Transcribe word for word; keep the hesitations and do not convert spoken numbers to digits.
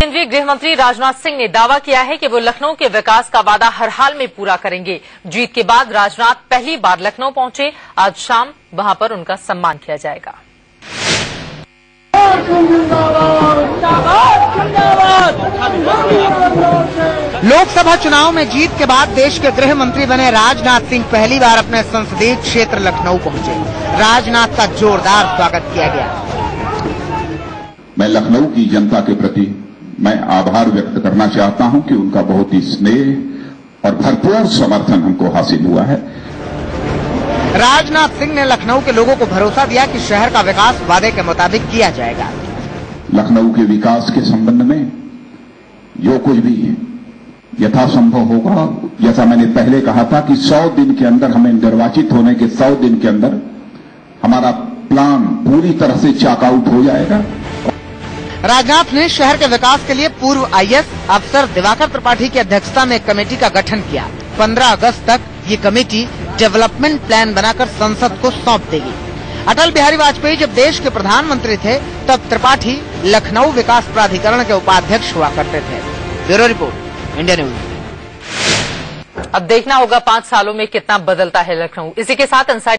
केंद्रीय गृह मंत्री राजनाथ सिंह ने दावा किया है कि वो लखनऊ के विकास का वादा हर हाल में पूरा करेंगे। जीत के बाद राजनाथ पहली बार लखनऊ पहुंचे। आज शाम वहां पर उनका सम्मान किया जाएगा। लोकसभा चुनाव में जीत के बाद देश के गृह मंत्री बने राजनाथ सिंह पहली बार अपने संसदीय क्षेत्र लखनऊ पहुंचे। राजनाथ का जोरदार स्वागत किया गया। मैं लखनऊ की जनता के प्रति मैं आभार व्यक्त करना चाहता हूं कि उनका बहुत ही स्नेह और भरपूर समर्थन हमको हासिल हुआ है। राजनाथ सिंह ने लखनऊ के लोगों को भरोसा दिया कि शहर का विकास वादे के मुताबिक किया जाएगा। लखनऊ के विकास के संबंध में जो कुछ भी यथासंभव होगा, जैसा मैंने पहले कहा था कि सौ दिन के अंदर हमें निर्वाचित होने के सौ दिन के अंदर हमारा प्लान पूरी तरह से चॉकआउट हो जाएगा। राजनाथ ने शहर के विकास के लिए पूर्व आईएएस अफसर दिवाकर त्रिपाठी की अध्यक्षता में एक कमेटी का गठन किया। पंद्रह अगस्त तक ये कमेटी डेवलपमेंट प्लान बनाकर संसद को सौंप देगी। अटल बिहारी वाजपेयी जब देश के प्रधानमंत्री थे तब त्रिपाठी लखनऊ विकास प्राधिकरण के उपाध्यक्ष हुआ करते थे। Bureau report, India news. अब देखना होगा पांच सालों में कितना बदलता है लखनऊ। इसी के साथ